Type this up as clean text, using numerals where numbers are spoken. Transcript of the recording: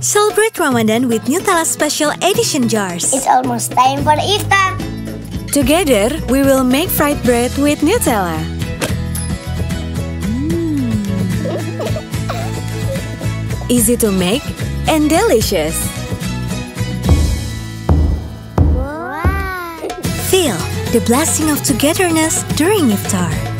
Celebrate Ramadan with Nutella Special Edition jars. It's almost time for iftar. Together, we will make fried bread with Nutella. Easy to make and delicious. Wow. Feel the blessing of togetherness during iftar.